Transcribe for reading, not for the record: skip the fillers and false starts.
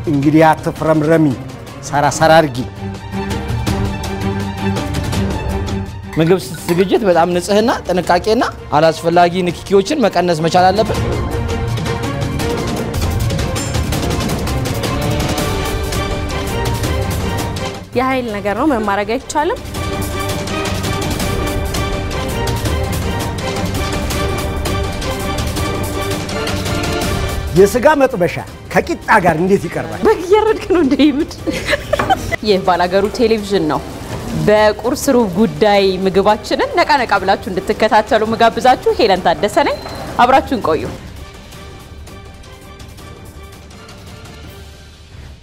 እንግዲህ አትፍረምረሚ ሰራ አርጊ ምግብ ዝግጅት በጣም ንጽህና ጥንቃቄና አላስፈላጊ ንክኪዎችን መቀነስ መቻል አለበት የኃይል ነገር ነው ማድረግ አይቻልም የስጋ መጥበሻ ከቂጣ ጋር እንዴት ይቀርባል በየረድክ ነው እንደይምድ የባላገሩ ቴሌቪዥን ነው በቁርስ ሩብ ጉዳይ ምግባችንን ነቃ ብላችሁ እንድትከታተሉ መጋብዛችሁ ሄለን ታደሰ ነኝ አብራችሁን ቆዩ